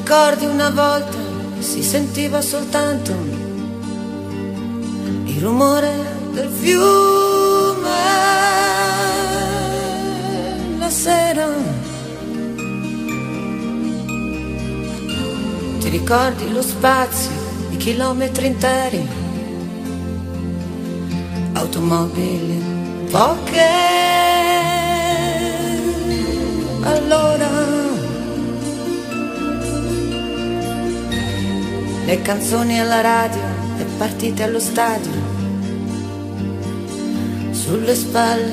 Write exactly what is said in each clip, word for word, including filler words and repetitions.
ricordi una volta si sentiva soltanto il rumore del fiume la sera? Ti ricordi lo spazio di chilometri interi, automobili poche? Allora le canzoni alla radio, le partite allo stadio, sulle spalle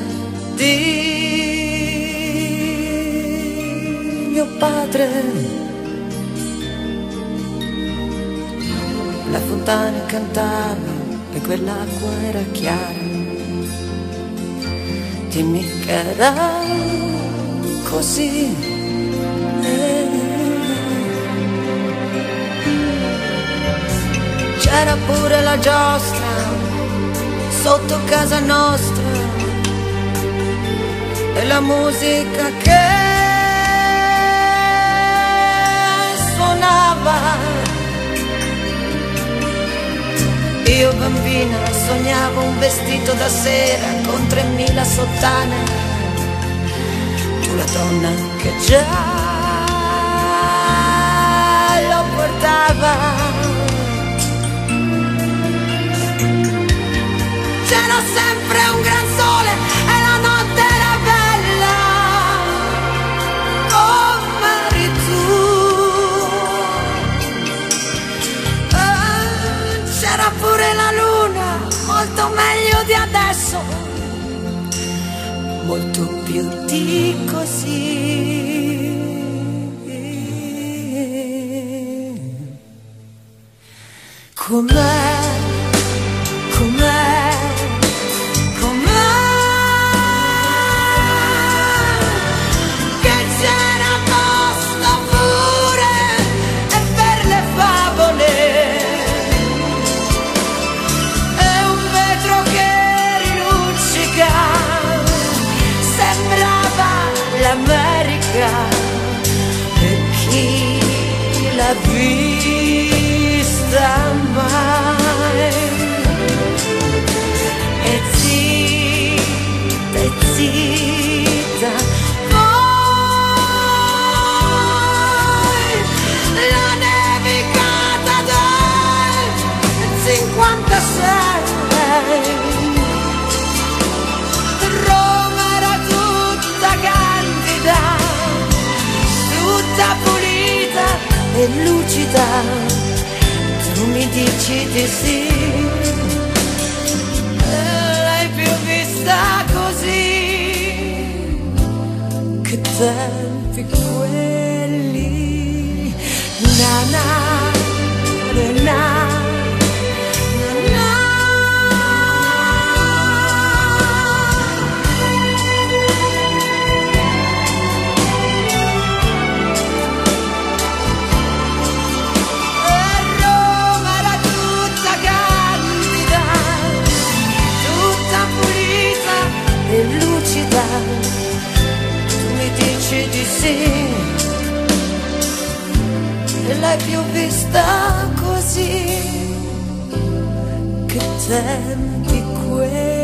di mio padre. La fontana cantava e quell'acqua era chiara. Dimmi che era così. C'era pure la giostra sotto casa nostra e la musica che suonava. Io bambina sognavo un vestito da sera con tremila sottane, tu la donna che già lo portava. C'era sempre un gran sole e la notte era bella come eri tu. Eh, c'era pure la luna, molto meglio di adesso, molto più di così. Com'è, com'è, e chi l'ha vista mai? E zitta, e zitta, poi la nevicata del cinquantasei. Roma era tutta candida, tutta pulita e lucida. Tu mi dici di sì, l'hai più vista così? Che tempi quelli, na na na na. Tu mi dici di sì, e l'hai più vista così? Che tempi quelli.